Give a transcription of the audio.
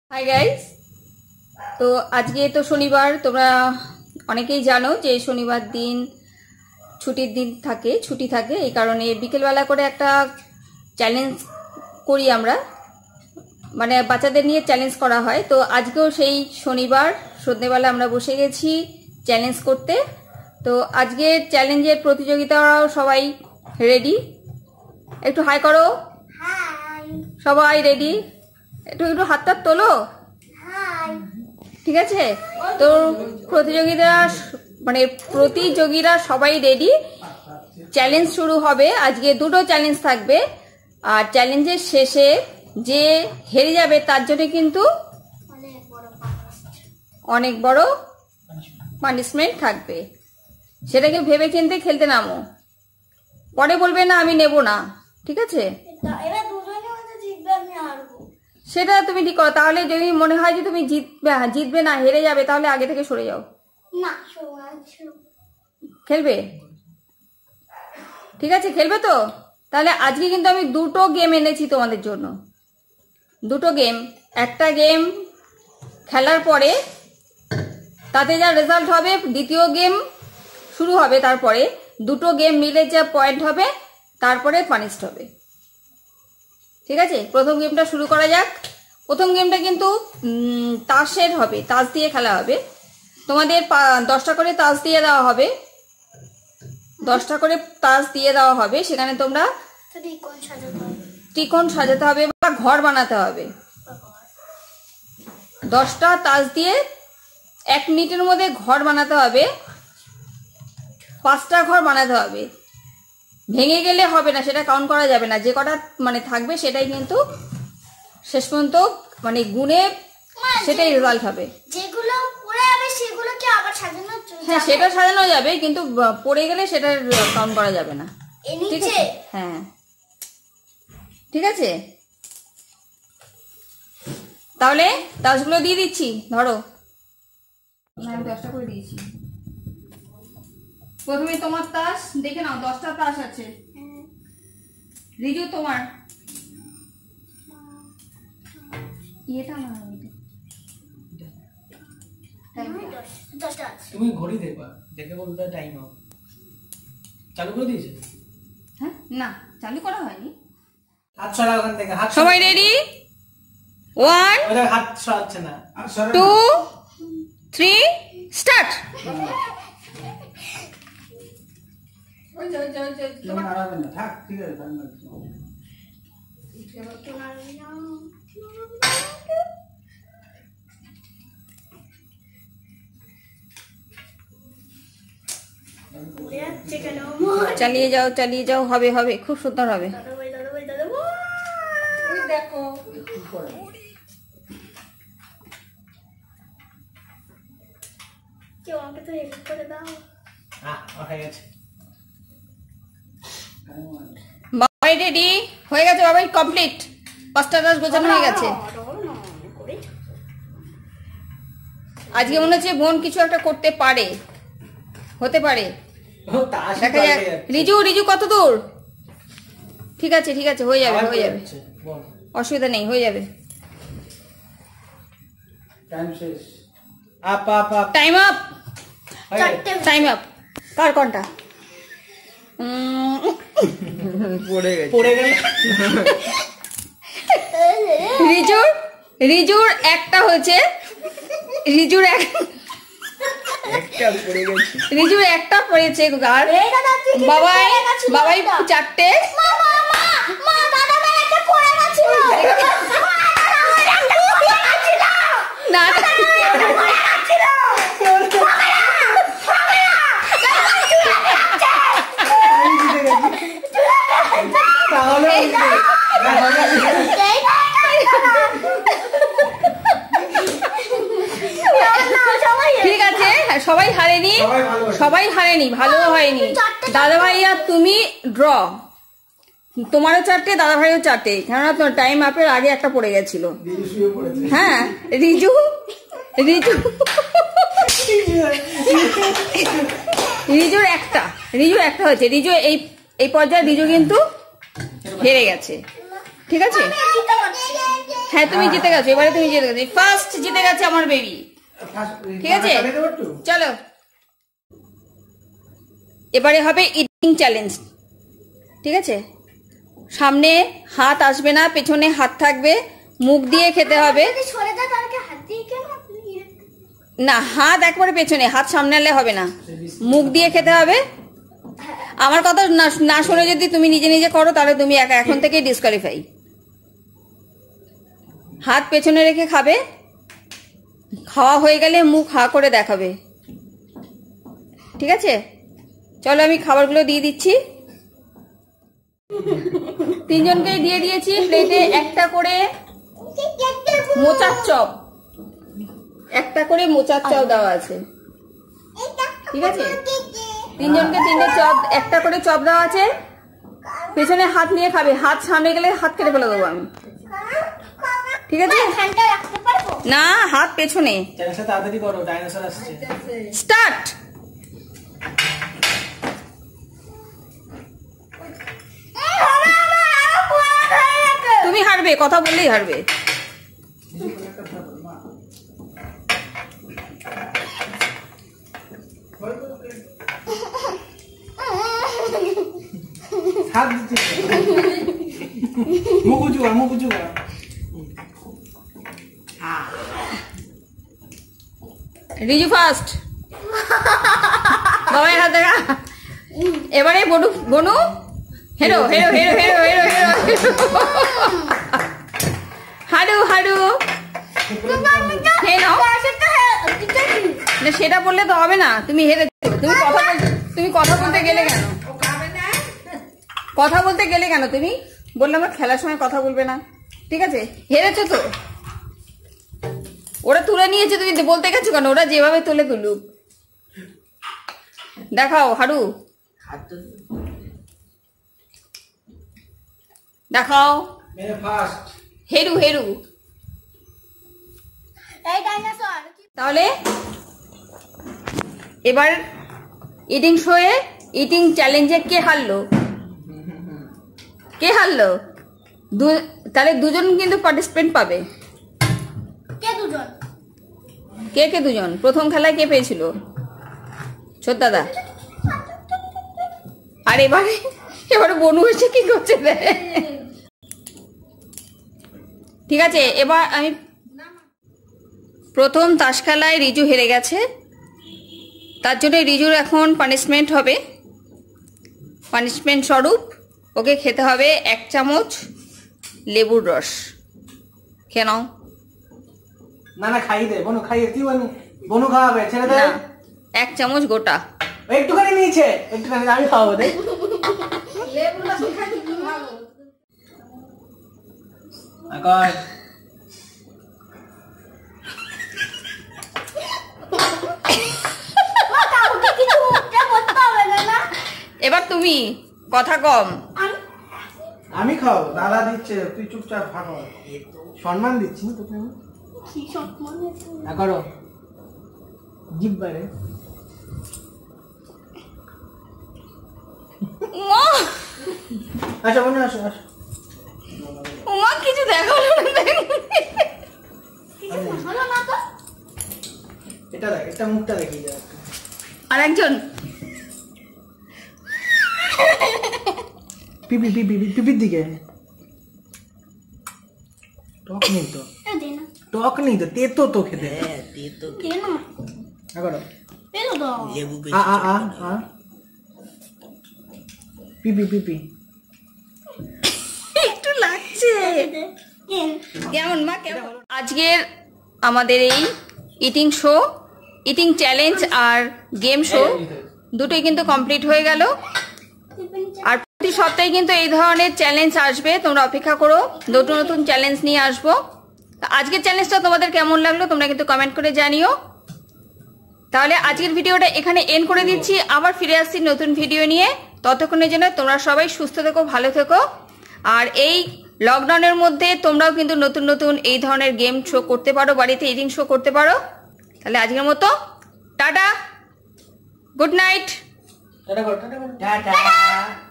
Hi guys, তো আজকে তো শনিবার। তোমরা অনেকেই জানো যে শনিবার দিন ছুটির দিন থাকে, ছুটি থাকে। এই কারণে বিকেলবেলা করে একটা চ্যালেঞ্জ করি আমরা, মানে বাচ্চাদের নিয়ে চ্যালেঞ্জ করা হয়। তো আজকেও সেই শনিবার সন্ধ্যেবেলা আমরা বসে গেছি চ্যালেঞ্জ করতে। তো আজকের চ্যালেঞ্জের প্রতিযোগিতারাও সবাই রেডি। একটু হাই করো। সবাই রেডি? একটু একটু হাতটা তোলো। ঠিক আছে, তো প্রতিযোগীরা সবাই রেডি। চ্যালেঞ্জ শুরু হবে। আজকে দুটো চ্যালেঞ্জ থাকবে, আর চ্যালেঞ্জের শেষে যে হেরে যাবে তার জন্য কিন্তু অনেক বড় পানিশমেন্ট থাকবে। সেটাকে ভেবে চিন্তে খেলতে নামো। পরে বলবে না আমি নেব না, ঠিক আছে? সেটা তুমি ঠিক করো। তাহলে যদি মনে হয় যে তুমি জিতবে না, হেরে যাবে, তাহলে আগে থেকে সরে যাও। খেলবে? ঠিক আছে, খেলবে তো? তাহলে আজকে কিন্তু আমি দুটো গেম এনেছি তোমাদের জন্য। দুটো গেম। একটা গেম খেলার পরে তাতে যা রেজাল্ট হবে, দ্বিতীয় গেম শুরু হবে, তারপরে দুটো গেম মিলে যা পয়েন্ট হবে তারপরে পানিশড হবে। ঠিক আছে, প্রথম গেমটা শুরু করা যাক। প্রথম গেমটা কিন্তু তাসের হবে, তাস দিয়ে খেলা হবে। তোমাদের 10টা করে তাস দিয়ে দেওয়া হবে। 10টা করে তাস দিয়ে দেওয়া হবে। সেখানে তোমরা ত্রিকোণ সাজাতে হবে বা ঘর বানাতে হবে। 10টা তাস দিয়ে 1 মিনিটের মধ্যে ঘর বানাতে হবে। 5টা ঘর বানাতে হবে। ভেঙে গেলে হবে না, সেটা কাউন্ট করা যাবে না। যে কটা মানে থাকবে সেটাই কিন্তু শেষ পর্যন্ত মানে গুণে সেটাই রেজাল্ট হবে। যেগুলো পড়ে যাবে সেগুলো কি আবার সাজানো যাবে? হ্যাঁ, সেটা সাজানো যাবে, কিন্তু পড়ে গেলে সেটা কাউন্ট করা যাবে না। ঠিক আছে? হ্যাঁ, ঠিক আছে। তাহলে তাসগুলো দিয়ে দিচ্ছি, ধরো। আমি 10টা করে দিয়েছি। প্রথমে তোমার তাস দেখে নাও, 10টা তাস আছে। রিজু তোমার এটা না, তুমি ঘড়ি দেখবা, দেখে বলতে টাইম হবে। চালু করে দিয়েছে? হ্যাঁ, না চালু করা হয়নি। হাত সরা ওখান থেকে। হাত সবাই রেডি? 1 ওটা হাত সরাচ্ছে না। 2 3 স্টার্ট। তুমি হারাবে না, থাক, ঠিক আছে। চালিয়ে যাও, চালিয়ে যাও, হবে হবে, খুব সুন্দর হবে। দেখো কেউ আমাকে তো হেল্প করে দাও। হয়ে গেছে। বাবাই রেডি হয়ে গেছে। বাবাই কমপ্লিট। 5টা তাস গোছানো হয়ে গেছে। আজকে মনে হচ্ছে বোন কিছু একটা করতে পারে, হতে পারে, দেখা যাক। রিজু, রিজু কত দূর? ঠিক আছে, ঠিক আছে, হয়ে যাবে, হয়ে যাবে, অসুবিধা নেই, হয়ে যাবে। টাইম শেষ। Up up up, time up, time up. কার কোনটা? পড়ে গেল। রিজুর রিজুর একটা হয়েছে। রিজুর রিজুর একটা পড়েছে। আর বাবাই, বাবাই 4টে। না, ঠিক আছে, সবাই হারেনি, সবাই হারেনি, ভালো হয়নি। দাদা ভাই আর তুমি ড্র। তোমারও 4টে, দাদা ভাইও 4টে, কেননা তোমার টাইম আপের আগে একটা পড়ে গেছিল। হ্যাঁ, রিজু রিজু রিজুর একটা, রিজুর একটা হয়েছে। রিজু এই পর্যায়ে রিজু কিন্তু হেরে গেছে। ঠিক আছে? হ্যাঁ তুমি জিতে গেছো, এবারে তুমি জিতে গেছো, ফার্স্ট জিতে গেছে আমার বেবি। ঠিক আছে চলো এবারে হবে ইটিং চ্যালেঞ্জ। ঠিক আছে, সামনে হাত আসবে না, পেছনে হাত থাকবে, মুখ দিয়ে খেতে হবে। সরে যা, তারকে হাত দিয়ে কেন আপনি? না, হাত একবারে পেছনে, হাত সামনে আনলে হবে না, মুখ দিয়ে খেতে হবে। আমার কথা না শুনে যদি তুমি নিজে নিজে করো তাহলে তুমি এখন থেকে ডিসকোয়ালিফাই। হাত পেছনে রেখে খাবে, খাওয়া হয়ে গেলে মুখ হা করে দেখাবে। ঠিক আছে, চলো আমি খাবারগুলো দিয়ে দিচ্ছি। তিনজনকে দিয়ে দিয়েছি প্লেটে একটা করে মোচার চপ, একটা করে মোচার চপ দেওয়া আছে। ঠিক আছে, তিনজনকে তিনটে চপ, একটা করে চপ দেওয়া আছে। পেছনে হাত নিয়ে খাবে, হাত সামনে গেলে হাত কেটে ফেলে দেবো আমি। ঠিক আছে, না হাত পেছনে। তাড়াতাড়ি করো, ডাইনোসর আসছে। স্টার্ট। তুমি হারবে, কথা বললেই হারবে। হাত দিচ্ছি, মুখ উঁচুয়া, মুখ উঁচুয়া। রিজু ফার্স্ট, বাবার হাত দেখা। এবারে বনু, বনু হেরো হেরো হেরো হেরো হেরো হেরো হাডু হাডু। না সেটা বললে তো হবে না, তুমি হেরে। তুমি কথা বলতে গেলে কেন? কথা বলতে গেলে কেন? তুমি বললে আমার খেলার সময় কথা বলবে না। ঠিক আছে, হেরেছো তো। ওরা তুলে নিয়েছে, তুমি বলতে গেছো কেন? ওরা যেভাবে তুলে তুলুক। দেখাও হাডু, দেখাও। হেরু হেরু। তাহলে এবার ইটিং শোয়ে, ইটিং চ্যালেঞ্জে কে হারলো? কে হারলো? তাহলে দুজন কিন্তু পার্টিসিপেন্ট পাবে। কে দুজন? কে কে দুজন? প্রথম খেলায় কে পেয়েছিল? ছোটদাদা। আর এবারে বনু এসে কি করছে? ঠিক আছে, এবার আমি প্রথম তাস খেলায় রিজু হেরে গেছে, তার জন্য রিজুর এখন পানিশমেন্ট হবে। পানিশমেন্ট স্বরূপ ওকে খেতে হবে 1 চামচ লেবুর রস। খেয়ে নাও। না না খাইয়ে দে, বনু খাইয়ে। তুই বনু খাওয়াবে, ছেড়ে দে। 1 চামচ গোটা। একটুখানি নিয়েছে, একটুখানি আমি খাওয়াবো। দেখ এবার তুমি কথা কম। আমি খাও, দাদা দিচ্ছে, তুই চুপচাপ থাকো। সম্মান দিচ্ছি না তোকে আমি। না করো, জিভ বাইরে। আচ্ছা বনু আসো, আসো। উমা কিছু দেখালো না। এটা দেখ, এটা মুখটা দেখিয়ে যা। আর একজন পিপি পিপি পিপির দিকে। টক নেই তো, টক নেই তো, তেতো তো খেতে। তেতো না করো। আ আ আ আ পিপি পিপি। একটু লাগছে কেমন মা? কেমন? আজকের আমাদের এই ইটিং শো, ইটিং চ্যালেঞ্জ আর গেম শো দুটোই কিন্তু কমপ্লিট হয়ে গেল। আর প্রতি সপ্তাহে কিন্তু এই ধরনের চ্যালেঞ্জ আসবে, তোমরা অপেক্ষা করো, নতুন নতুন চ্যালেঞ্জ নিয়ে আসবো। আজকের চ্যালেঞ্জটা তোমাদের কেমন লাগলো তোমরা কিন্তু কমেন্ট করে জানিও। তাহলে আজকের ভিডিওটা এখানে এন্ড করে দিচ্ছি, আবার ফিরে আসছি নতুন ভিডিও নিয়ে। ততক্ষণের জন্য তোমরা সবাই সুস্থ থেকো, ভালো থেকো। আর এই লকডাউনের মধ্যে তোমরাও কিন্তু নতুন নতুন এই ধরনের গেম শো করতে পারো, বাড়িতে ইটিং শো করতে পারো। তাহলে আজকের মতো টাটা, গুড নাইট। টাটা।